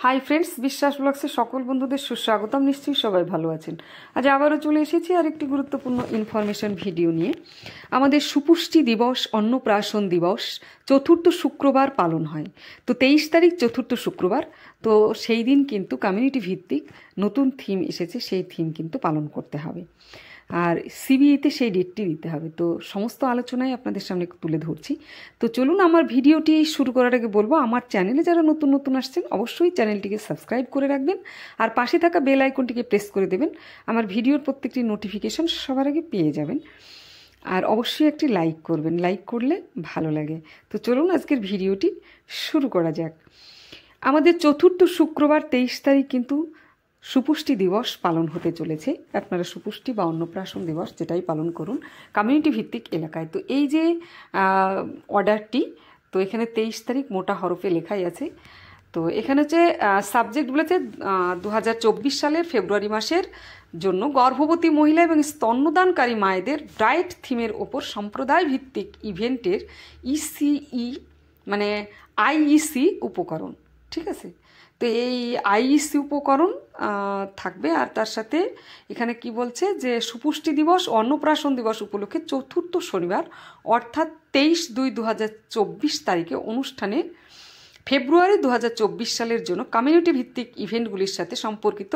Hi friends, বিশ্বাস ব্লগসে সকল বন্ধুদের সুস্বাগতম। নিশ্চয়ই সবাই ভালো আছেন। আজ আবারও চলে এসেছি আর একটি গুরুত্বপূর্ণ ইনফরমেশন ভিডিও নিয়ে। আমাদের সুপুষ্টি দিবস, অন্নপ্রাশন দিবস চতুর্থ শুক্রবার পালন হয়। তো 23 তারিখ চতুর্থ শুক্রবার। তো সেই দিন কিন্তু কমিউনিটি ভিত্তিক নতুন থিম এসেছে, সেই থিম কিন্তু পালন করতে হবে। আর সিবিইতে সেই ডেটটি দিতে হবে। তো সমস্ত আলোচনায় আপনাদের সামনে তুলে ধরছি। তো চলুন, আমার ভিডিওটি শুরু করার আগে বলবো, আমার চ্যানেলে যারা নতুন নতুন আসছেন অবশ্যই চ্যানেলটিকে সাবস্ক্রাইব করে রাখবেন আর পাশে থাকা বেল আইকনটিকে প্রেস করে দেবেন। আমার ভিডিওর প্রত্যেকটি নোটিফিকেশন সবার আগে পেয়ে যাবেন। আর অবশ্যই একটি লাইক করবেন, লাইক করলে ভালো লাগে। তো চলুন আজকের ভিডিওটি শুরু করা যাক। আমাদের চতুর্থ শুক্রবার 23 তারিখ কিন্তু সুপুষ্টি দিবস পালন হতে চলেছে। আপনারা সুপুষ্টি বা অন্নপ্রাশন দিবস যেটাই পালন করুন কমিউনিটি ভিত্তিক এলাকায়। তো এই যে অর্ডারটি, তো এখানে 23 তারিখ মোটা হরফে লেখাই আছে। তো এখানে হচ্ছে সাবজেক্ট বলেছে 2024 সালের ফেব্রুয়ারি মাসের জন্য গর্ভবতী মহিলা এবং স্তন্যদানকারী মায়েদের ব্রাইট থিমের ওপর সম্প্রদায় ভিত্তিক ইভেন্টের ইসিই মানে আইইসি উপকরণ, ঠিক আছে। তো এই আইইসি উপকরণ থাকবে। আর তার সাথে এখানে কি বলছে যে সুপুষ্টি দিবস অন্নপ্রাশন দিবস উপলক্ষে চতুর্থ শনিবার অর্থাৎ 23/2/2024 তারিখে অনুষ্ঠানে ফেব্রুয়ারি 2024 সালের জন্য কমিউনিটি ভিত্তিক ইভেন্টগুলির সাথে সম্পর্কিত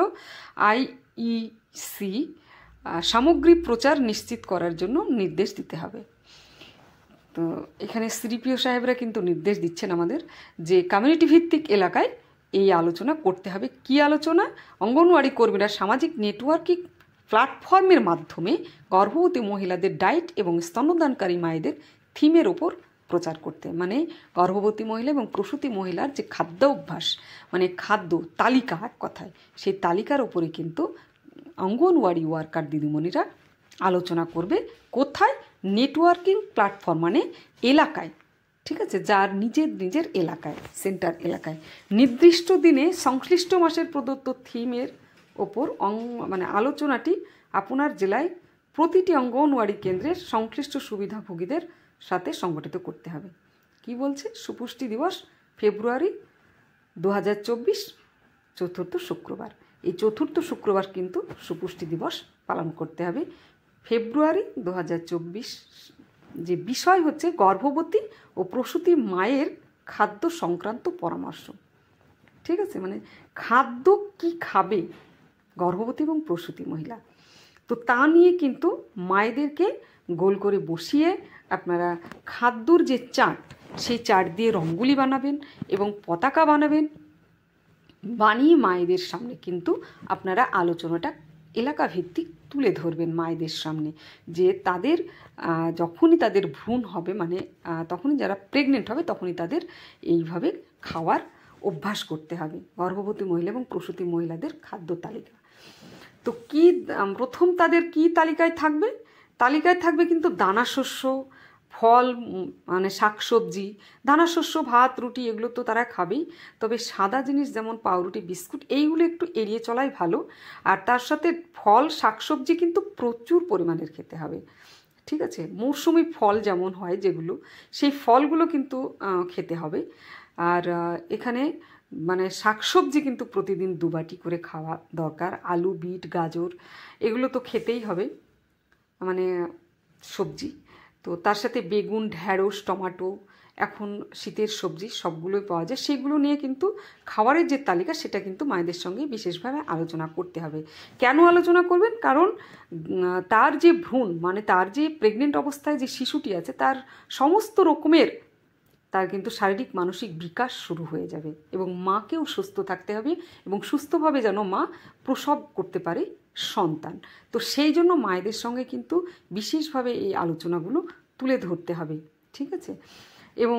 আইইসি সামগ্রী প্রচার নিশ্চিত করার জন্য নির্দেশ দিতে হবে। তো এখানে সিডিপিও সাহেবরা কিন্তু নির্দেশ দিচ্ছেন আমাদের যে কমিউনিটি ভিত্তিক এলাকায় এই আলোচনা করতে হবে। কি আলোচনা? অঙ্গনওয়াড়ি কর্মীরা সামাজিক নেটওয়ার্কিং প্ল্যাটফর্মের মাধ্যমে গর্ভবতী মহিলাদের ডায়েট এবং স্তন্যদানকারী মায়েদের থিমের ওপর প্রচার করতে, মানে গর্ভবতী মহিলা এবং প্রসূতি মহিলার যে খাদ্য অভ্যাস, মানে খাদ্য তালিকা, এক কথায় সেই তালিকার ওপরে কিন্তু অঙ্গনওয়াড়ি ওয়ার্কার দিদিমণিরা আলোচনা করবে। কোথায়? নেটওয়ার্কিং প্ল্যাটফর্ম, মানে এলাকায়, ঠিক আছে, যার নিজের এলাকায়, সেন্টার এলাকায় নির্দিষ্ট দিনে সংশ্লিষ্ট মাসের প্রদত্ত থিমের ওপর মানে আলোচনাটি আপনার জেলায় প্রতিটি অঙ্গনওয়াড়ি কেন্দ্রের সংশ্লিষ্ট সুবিধাভোগীদের সাথে সংগঠিত করতে হবে। কি বলছে? সুপুষ্টি দিবস ফেব্রুয়ারি 2024 চতুর্থ শুক্রবার। এই চতুর্থ শুক্রবার কিন্তু সুপুষ্টি দিবস পালন করতে হবে। ফেব্রুয়ারি 2024 যে বিষয় হচ্ছে গর্ভবতী ও প্রসূতি মায়ের খাদ্য সংক্রান্ত পরামর্শ, ঠিক আছে, মানে খাদ্য কি খাবে গর্ভবতী এবং প্রসূতি মহিলা। তো তা নিয়ে কিন্তু মায়েদেরকে গোল করে বসিয়ে আপনারা খাদ্যর যে চার্ট, সেই চার্ট দিয়ে রঙ্গোলি বানাবেন এবং পতাকা বানাবেন। বানিয়ে মায়েদের সামনে কিন্তু আপনারা আলোচনাটা এলাকা ভিত্তিক তুলে ধরবেন মায়েদের সামনে, যে তাদের যখনই তাদের ভ্রূণ হবে, মানে তখনই যারা প্রেগনেন্ট হবে তখনই তাদের এইভাবে খাওয়ার অভ্যাস করতে হবে, গর্ভবতী মহিলা এবং প্রসূতি মহিলাদের খাদ্য তালিকা। তো কি প্রথম তাদের কি তালিকায় থাকবে? তালিকায় থাকবে কিন্তু দানাশস্য, ফল, মানে শাকসবজি, দানাশস্য, ভাত, রুটি, এগুলো তো তারা খাবেই। তবে সাদা জিনিস যেমন পাউরুটি, বিস্কুট, এইগুলো একটু এড়িয়ে চলাই ভালো। আর তার সাথে ফল, শাকসবজি কিন্তু প্রচুর পরিমাণের খেতে হবে, ঠিক আছে। মৌসুমি ফল যেমন হয় যেগুলো, সেই ফলগুলো কিন্তু খেতে হবে। আর এখানে মানে শাকসবজি কিন্তু প্রতিদিন 2 বাটি করে খাওয়া দরকার। আলু, বিট, গাজর এগুলো তো খেতেই হবে, মানে সবজি। তো তার সাথে বেগুন, ঢ্যাঁড়স, টমেটো, এখন শীতের সবজি সবগুলোই পাওয়া যায়। সেগুলো নিয়ে কিন্তু খাবারের যে তালিকা, সেটা কিন্তু মায়েদের সঙ্গে বিশেষভাবে আলোচনা করতে হবে। কেন আলোচনা করবেন? কারণ তার যে ভ্রূণ, মানে তার যে প্রেগনেন্ট অবস্থায় যে শিশুটি আছে, তার সমস্ত রকমের তার কিন্তু শারীরিক মানসিক বিকাশ শুরু হয়ে যাবে এবং মাকেও সুস্থ থাকতে হবে এবং সুস্থভাবে যেন মা প্রসব করতে পারে সন্তান। তো সেই জন্য মায়েদের সঙ্গে কিন্তু বিশেষভাবে এই আলোচনাগুলো তুলে ধরতে হবে, ঠিক আছে। এবং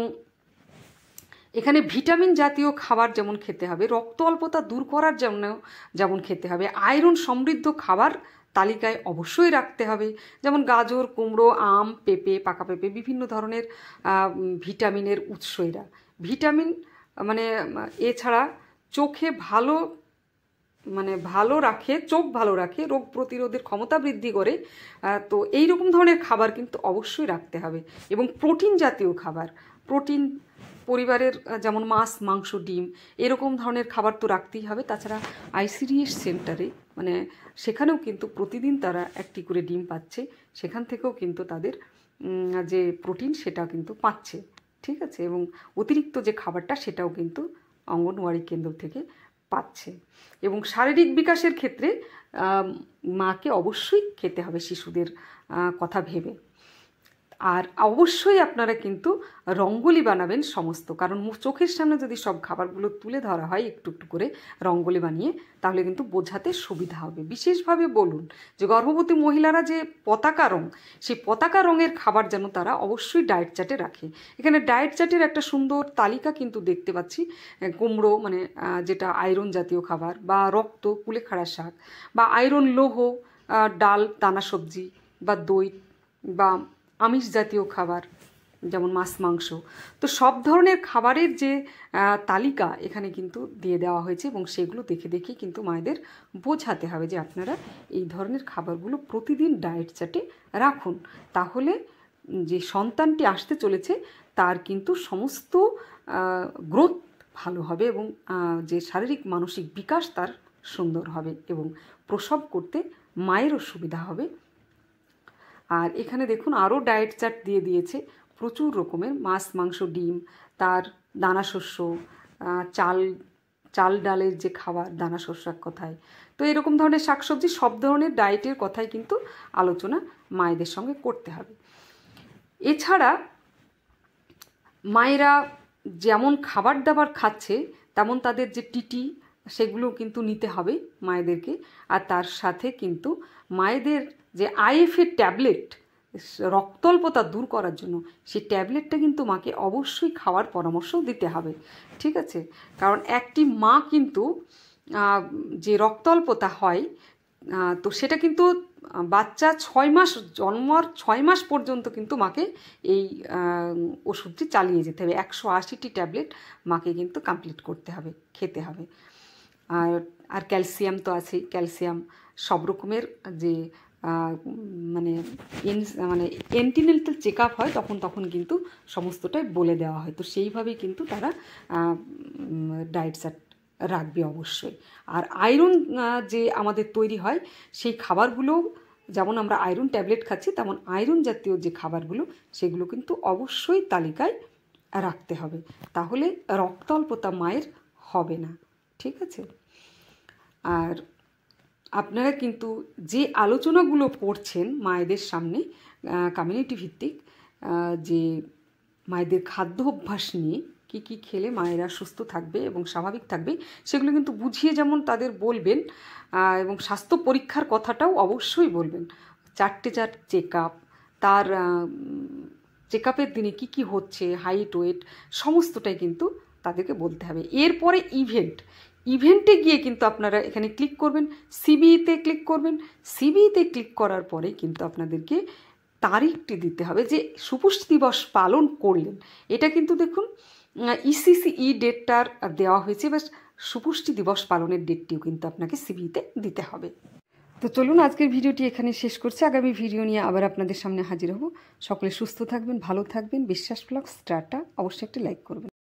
এখানে ভিটামিন জাতীয় খাবার যেমন খেতে হবে, রক্ত অল্পতা দূর করার জন্য যেমন খেতে হবে, আয়রন সমৃদ্ধ খাবার তালিকায় অবশ্যই রাখতে হবে, যেমন গাজর, কুমড়ো, আম, পেঁপে, পাকা পেঁপে, বিভিন্ন ধরনের ভিটামিনের উৎস এরা। ভিটামিন মানে এছাড়া চোখে ভালো, মানে ভালো রাখে, চোখ ভালো রাখে, রোগ প্রতিরোধের ক্ষমতা বৃদ্ধি করে। তো এই রকম ধরনের খাবার কিন্তু অবশ্যই রাখতে হবে। এবং প্রোটিন জাতীয় খাবার, প্রোটিন পরিবারের যেমন মাছ, মাংস, ডিম এরকম ধরনের খাবার তো রাখতেই হবে। তাছাড়া আইসিডিএস সেন্টারে মানে সেখানেও কিন্তু প্রতিদিন তারা একটি করে ডিম পাচ্ছে, সেখান থেকেও কিন্তু তাদের যে প্রোটিন সেটা কিন্তু পাচ্ছে, ঠিক আছে। এবং অতিরিক্ত যে খাবারটা সেটাও কিন্তু অঙ্গনওয়াড়ি কেন্দ্র থেকে পাচ্ছে। এবং শারীরিক বিকাশের ক্ষেত্রে মাকে অবশ্যই খেতে হবে শিশুদের কথা ভেবে। আর অবশ্যই আপনারা কিন্তু রঙ্গোলি বানাবেন সমস্ত, কারণ চোখের সামনে যদি সব খাবারগুলো তুলে ধরা হয় একটু একটু করে রঙ্গোলি বানিয়ে, তাহলে কিন্তু বোঝাতে সুবিধা হবে। বিশেষভাবে বলুন যে গর্ভবতী মহিলারা যে পতাকা রং, সেই পতাকা রঙের খাবার যেন তারা অবশ্যই ডায়েট চার্টে রাখে। এখানে ডায়েট চার্টের একটা সুন্দর তালিকা কিন্তু দেখতে পাচ্ছি। কুমড়ো মানে যেটা আয়রন জাতীয় খাবার, বা রক্ত, কুলেখাড়া শাক, বা আয়রন লৌহ, ডাল, দানা সবজি, বা দই, বা আমিষ জাতীয় খাবার যেমন মাছ, মাংস। তো সব ধরনের খাবারের যে তালিকা এখানে কিন্তু দিয়ে দেওয়া হয়েছে, এবং সেগুলো দেখে দেখে কিন্তু মায়েদের বোঝাতে হবে যে আপনারা এই ধরনের খাবারগুলো প্রতিদিন ডায়েট চার্টে রাখুন। তাহলে যে সন্তানটি আসতে চলেছে তার কিন্তু সমস্ত গ্রোথ ভালো হবে, এবং যে শারীরিক মানসিক বিকাশ তার সুন্দর হবে, এবং প্রসব করতে মায়েরও সুবিধা হবে। আর এখানে দেখুন আরও ডায়েট চার্ট দিয়ে দিয়েছে প্রচুর রকমের মাছ, মাংস, ডিম, তার দানা শস্য, চাল ডালের যে খাবার, দানা শস্য এক কথায়। তো এরকম ধরনের শাকসবজি, সব ধরনের ডায়েটের কথাই কিন্তু আলোচনা মায়েদের সঙ্গে করতে হবে। এছাড়া মায়েরা যেমন খাবার দাবার খাচ্ছে তেমন তাদের যে টিটি সেগুলো কিন্তু নিতে হবে মায়েদেরকে। আর তার সাথে কিন্তু মায়েদের যে আইএফের ট্যাবলেট, রক্তল্পতা দূর করার জন্য, সেই ট্যাবলেটটা কিন্তু মাকে অবশ্যই খাওয়ার পরামর্শ দিতে হবে, ঠিক আছে। কারণ একটি মা কিন্তু যে রক্তল্পতা হয়, তো সেটা কিন্তু বাচ্চা 6 মাস, জন্মার 6 মাস পর্যন্ত কিন্তু মাকে এই ওষুধটি চালিয়ে যেতে হবে। 180টি ট্যাবলেট মাকে কিন্তু কমপ্লিট করতে হবে, খেতে হবে। আর ক্যালসিয়াম তো আছেই। ক্যালসিয়াম সব রকমের যে মানে এন্টিনেটাল চেক আপ হয় তখন কিন্তু সমস্তটাই বলে দেওয়া হয়। তো সেইভাবেই কিন্তু তারা ডায়েট চার্ট রাখবে অবশ্যই। আর আয়রন যে আমাদের তৈরি হয় সেই খাবারগুলো, যেমন আমরা আয়রন ট্যাবলেট খাচ্ছি, তেমন আয়রন জাতীয় যে খাবারগুলো সেগুলো কিন্তু অবশ্যই তালিকায় রাখতে হবে, তাহলে রক্তাল্পতা মায়ের হবে না, ঠিক আছে। আর আপনারা কিন্তু যে আলোচনাগুলো করছেন মায়েদের সামনে কমিউনিটি ভিত্তিক, যে মায়েদের খাদ্য অভ্যাস নিয়ে কী কী খেলে মায়েরা সুস্থ থাকবে এবং স্বাভাবিক থাকবে, সেগুলো কিন্তু বুঝিয়ে যেমন তাদের বলবেন, এবং স্বাস্থ্য পরীক্ষার কথাটাও অবশ্যই বলবেন। 4টে চেক আপ, তার চেক আপের দিনে কী কী হচ্ছে, হাইট, ওয়েট, সমস্তটাই কিন্তু তাদেরকে বলতে হবে। এরপরে ইভেন্টে গিয়ে কিন্তু আপনারা এখানে ক্লিক করবেন, সিবিইতে ক্লিক করবেন। সিবিইতে ক্লিক করার পরে কিন্তু আপনাদেরকে তারিখটি দিতে হবে যে সুপুষ্টি দিবস পালন করলেন। এটা কিন্তু দেখুন ইসিসিই ডেটটার দেওয়া হয়েছে, বা সুপুষ্টি দিবস পালনের ডেটটিও কিন্তু আপনাকে সিবিইতে দিতে হবে। তো চলুন আজকের ভিডিওটি এখানে শেষ করছি। আগামী ভিডিও নিয়ে আবার আপনাদের সামনে হাজির হব। সকলে সুস্থ থাকবেন, ভালো থাকবেন। বিশ্বাস ব্লগস টাটা। অবশ্যই একটা লাইক করবেন।